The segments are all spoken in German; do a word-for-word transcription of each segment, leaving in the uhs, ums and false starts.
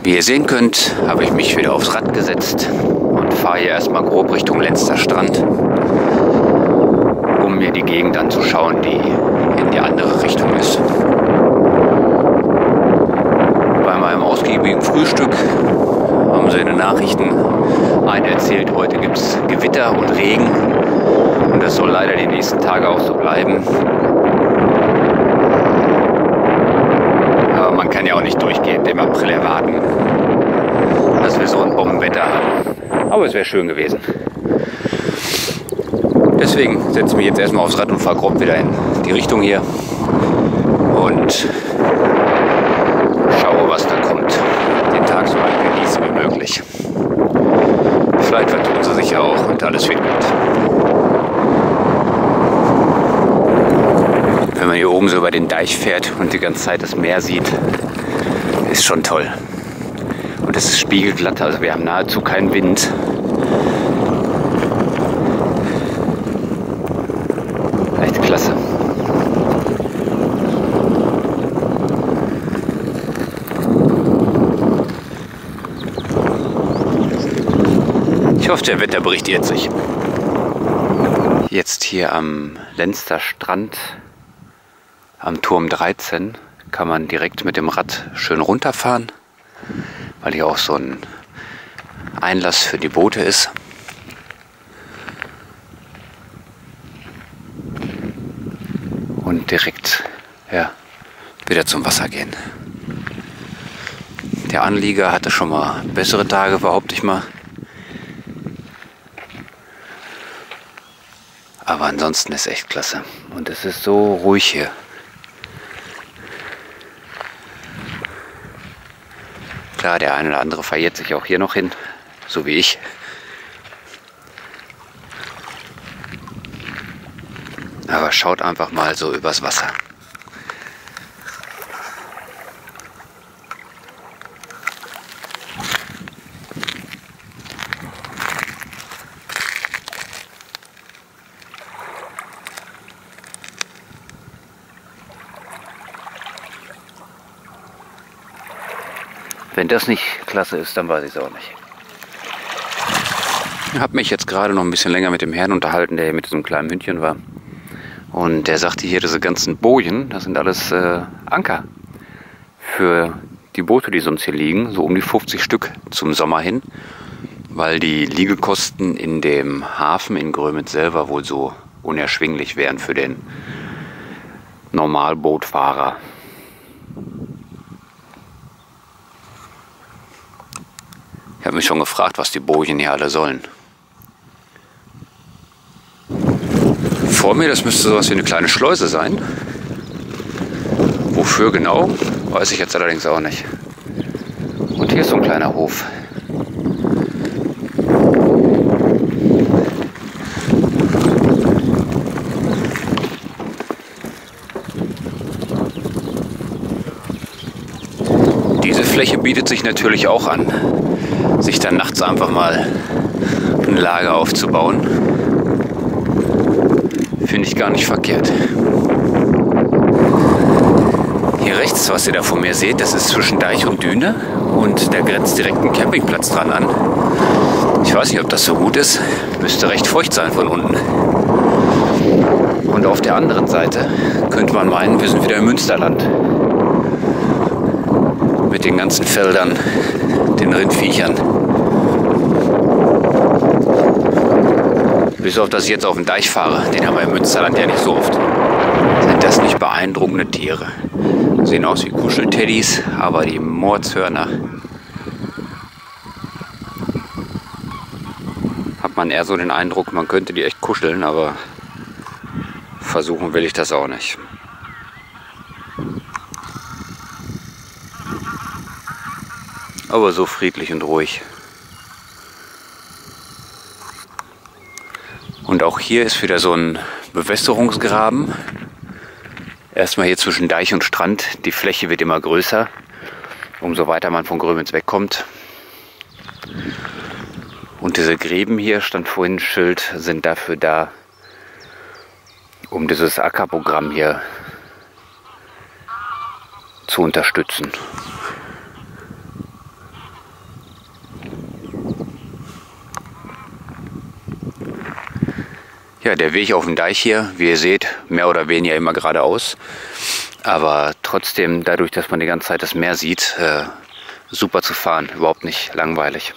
Wie ihr sehen könnt, habe ich mich wieder aufs Rad gesetzt und fahre hier erstmal grob Richtung Lenster Strand, um mir die Gegend anzuschauen, die in die andere Richtung ist. Bei meinem ausgiebigen Frühstück haben sie in den Nachrichten einen erzählt, heute gibt es Gewitter und Regen und das soll leider die nächsten Tage auch so bleiben. Aber man kann ja auch nicht durchgehend im April erwarten, dass wir so ein Bombenwetter haben. Aber es wäre schön gewesen. Deswegen setze ich mich jetzt erstmal aufs Rad und fahre grob wieder in die Richtung hier und schaue, was da kommt. Den Tag so weit genießen wie möglich. Vielleicht vertun sie sich ja auch und alles wird gut. Wenn man hier oben so über den Deich fährt und die ganze Zeit das Meer sieht, ist schon toll. Und es ist spiegelglatt, also wir haben nahezu keinen Wind. Echt klasse. Ich hoffe, der Wetterbericht irrt sich. Jetzt hier am Lenster Strand, am Turm dreizehn, kann man direkt mit dem Rad schön runterfahren, weil hier auch so ein Einlass für die Boote ist. Und direkt ja, wieder zum Wasser gehen. Der Anlieger hatte schon mal bessere Tage, behaupte ich mal. Aber ansonsten ist echt klasse. Und es ist so ruhig hier. Klar, der eine oder andere verirrt sich auch hier noch hin, so wie ich. Aber schaut einfach mal so übers Wasser. Wenn das nicht klasse ist, dann weiß ich es auch nicht. Ich habe mich jetzt gerade noch ein bisschen länger mit dem Herrn unterhalten, der hier mit diesem kleinen Hündchen war. Und der sagte hier, diese ganzen Bojen, das sind alles äh, Anker für die Boote, die sonst hier liegen. So um die fünfzig Stück zum Sommer hin. Weil die Liegekosten in dem Hafen in Grömitz selber wohl so unerschwinglich wären für den Normalbootfahrer. Ich habe mich schon gefragt, was die Bojen hier alle sollen. Vor mir, das müsste sowas wie eine kleine Schleuse sein. Wofür genau, weiß ich jetzt allerdings auch nicht. Und hier ist so ein kleiner Hof. Diese Fläche bietet sich natürlich auch an, sich dann nachts einfach mal ein Lager aufzubauen. Finde ich gar nicht verkehrt. Hier rechts, was ihr da vor mir seht, das ist zwischen Deich und Düne und da grenzt direkt ein Campingplatz dran an. Ich weiß nicht, ob das so gut ist. Müsste recht feucht sein von unten. Und auf der anderen Seite könnte man meinen, wir sind wieder im Münsterland. Mit den ganzen Feldern, den Rindviechern. Bis auf, dass ich jetzt auf den Deich fahre, den haben wir im Münsterland ja nicht so oft. Sind das nicht beeindruckende Tiere? Sehen aus wie Kuschelteddys, aber die Mordshörner hat man eher so den Eindruck, man könnte die echt kuscheln, aber versuchen will ich das auch nicht. Aber so friedlich und ruhig. Und auch hier ist wieder so ein Bewässerungsgraben. Erstmal hier zwischen Deich und Strand. Die Fläche wird immer größer, umso weiter man von Grömitz wegkommt. Und diese Gräben hier, stand vorhin ein Schild, sind dafür da, um dieses Ackerprogramm hier zu unterstützen. Ja, der Weg auf dem Deich hier, wie ihr seht, mehr oder weniger immer geradeaus. Aber trotzdem, dadurch, dass man die ganze Zeit das Meer sieht, äh, super zu fahren, überhaupt nicht langweilig.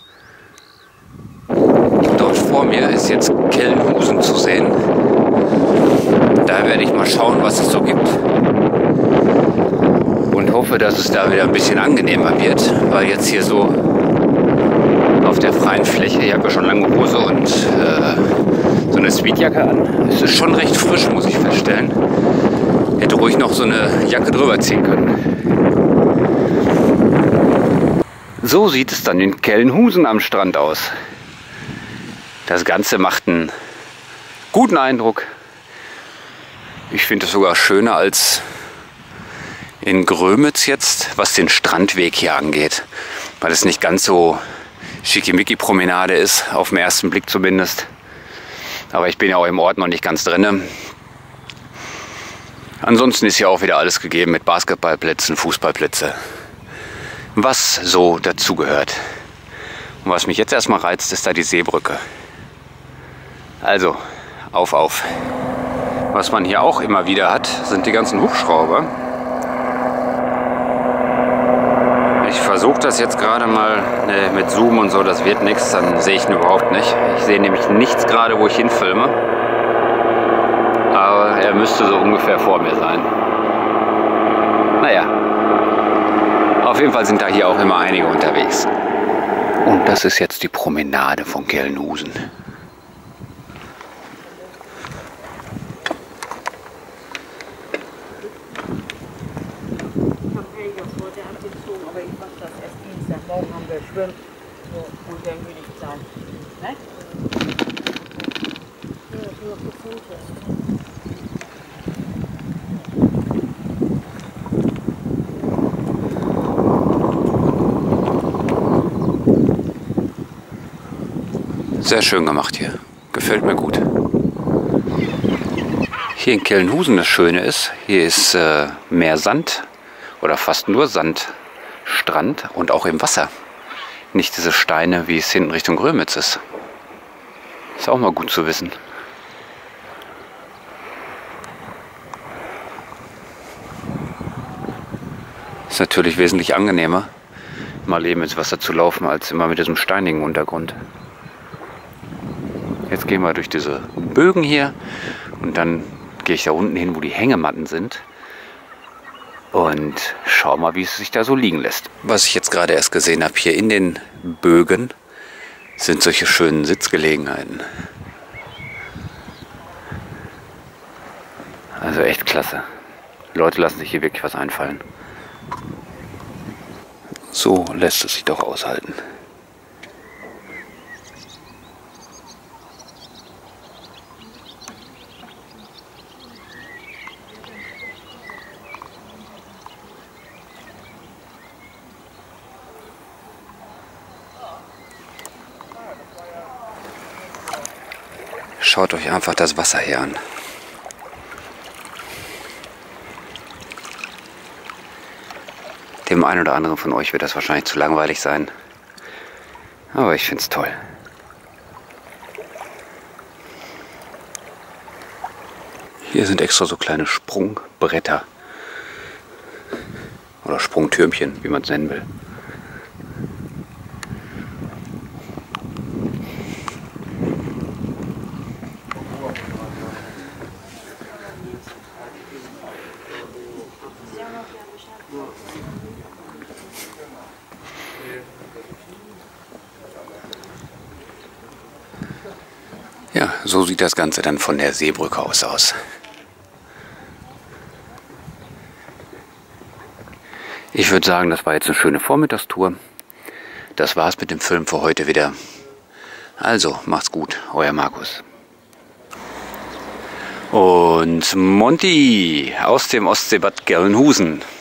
Dort vor mir ist jetzt Kellenhusen zu sehen. Da werde ich mal schauen, was es so gibt. Und hoffe, dass es da wieder ein bisschen angenehmer wird, weil jetzt hier so auf der freien Fläche, ich habe ja schon lange Hose und äh, so eine Sweetjacke an. Es ist schon recht frisch, muss ich feststellen. Hätte ruhig noch so eine Jacke drüber ziehen können. So sieht es dann in Kellenhusen am Strand aus. Das Ganze macht einen guten Eindruck. Ich finde es sogar schöner als in Grömitz jetzt, was den Strandweg hier angeht. Weil es nicht ganz so Schickimicki-Promenade ist, auf den ersten Blick zumindest. Aber ich bin ja auch im Ort noch nicht ganz drin. Ansonsten ist hier auch wieder alles gegeben mit Basketballplätzen, Fußballplätze. Was so dazugehört. Und was mich jetzt erstmal reizt, ist da die Seebrücke. Also, auf, auf. Was man hier auch immer wieder hat, sind die ganzen Hubschrauber. Ich versuche das jetzt gerade mal ne, mit Zoom und so, das wird nichts, dann sehe ich ihn überhaupt nicht. Ich sehe nämlich nichts gerade, wo ich hinfilme. Aber er müsste so ungefähr vor mir sein. Naja, auf jeden Fall sind da hier auch immer einige unterwegs. Und das ist jetzt die Promenade von Kellenhusen. Morgen haben wir Schwimmen so, und dann würde ich sagen, ne? Ja, ich noch gefunden. Sehr schön gemacht hier. Gefällt mir gut. Hier in Kellenhusen das Schöne ist, hier ist äh, mehr Sand oder fast nur Sand. Strand und auch im Wasser. Nicht diese Steine, wie es hinten Richtung Grömitz ist. Ist auch mal gut zu wissen. Ist natürlich wesentlich angenehmer, mal eben ins Wasser zu laufen, als immer mit diesem steinigen Untergrund. Jetzt gehen wir durch diese Bögen hier und dann gehe ich da unten hin, wo die Hängematten sind. Und schau mal, wie es sich da so liegen lässt. Was ich jetzt gerade erst gesehen habe, hier in den Bögen sind solche schönen Sitzgelegenheiten. Also echt klasse. Die Leute lassen sich hier wirklich was einfallen. So lässt es sich doch aushalten. Schaut euch einfach das Wasser hier an. Dem einen oder anderen von euch wird das wahrscheinlich zu langweilig sein. Aber ich finde es toll. Hier sind extra so kleine Sprungbretter. Oder Sprungtürmchen, wie man es nennen will. Ja, so sieht das Ganze dann von der Seebrücke aus aus. Ich würde sagen, das war jetzt eine schöne Vormittagstour. Das war's mit dem Film für heute wieder. Also, macht's gut, euer Markus. Und Monty aus dem Ostseebad Kellenhusen.